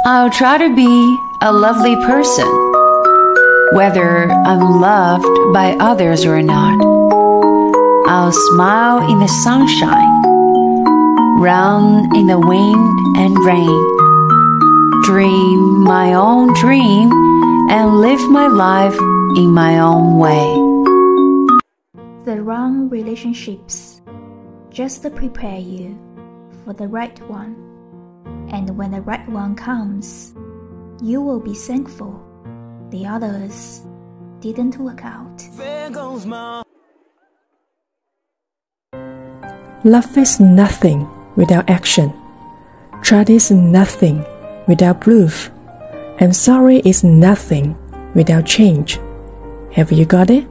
I'll try to be a lovely person, whether I'm loved by others or not. I'll smile in the sunshine, run in the wind and rain, dream my own dream, and live my life in my own way. The wrong relationships just prepare you for the right one. And when the right one comes, you will be thankful the others didn't work out. Love is nothing without action. Trust is nothing without proof. And sorry is nothing without change. Have you got it?